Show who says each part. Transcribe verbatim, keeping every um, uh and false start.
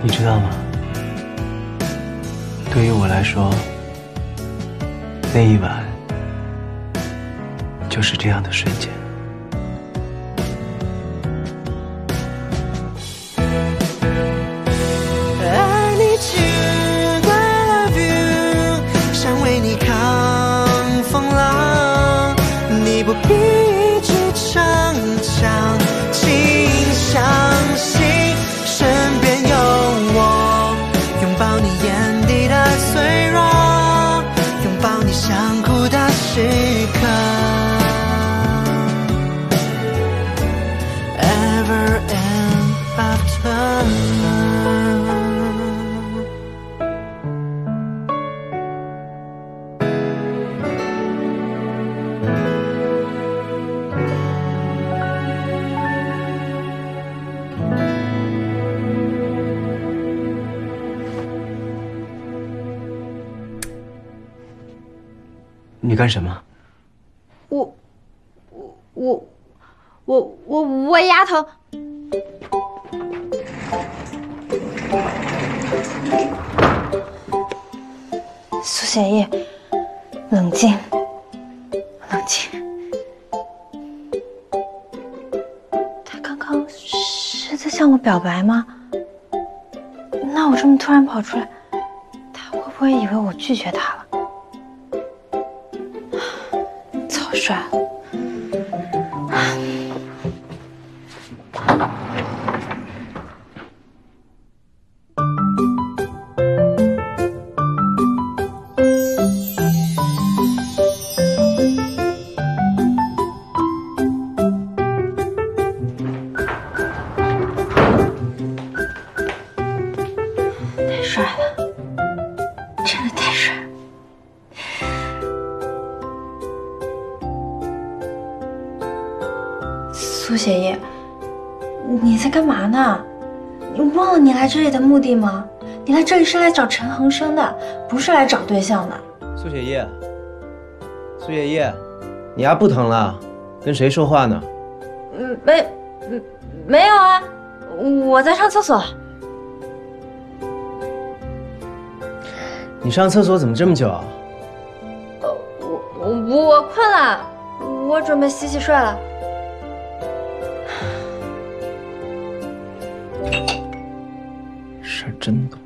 Speaker 1: 你知道吗？对于我来说，那一晚就是这样的瞬间。
Speaker 2: I need you, I love you， 想为你抗风浪，你不必一直逞强，请相信身边有我，拥抱你眼底的脆弱，拥抱你想哭的时刻。Ever and after。
Speaker 1: 你干什么？
Speaker 3: 我，我，我，我，我，我牙疼。苏显叶，冷静，冷静。他刚刚是在向我表白吗？那我这么突然跑出来，他会不会以为我拒绝他了？草率了。太帅了，真的太帅了。苏显叶，你在干嘛呢？你忘了你来这里的目的吗？你来这里是来找陈恒生的，不是来找对象的。
Speaker 4: 苏雪叶，苏雪叶，你牙不疼了？跟谁说话呢？
Speaker 3: 嗯，没，嗯，没有啊，我在上厕所。
Speaker 4: 你上厕所怎么这么久啊？
Speaker 3: 呃，我我我困了，我准备洗洗睡了。
Speaker 1: 事儿真多。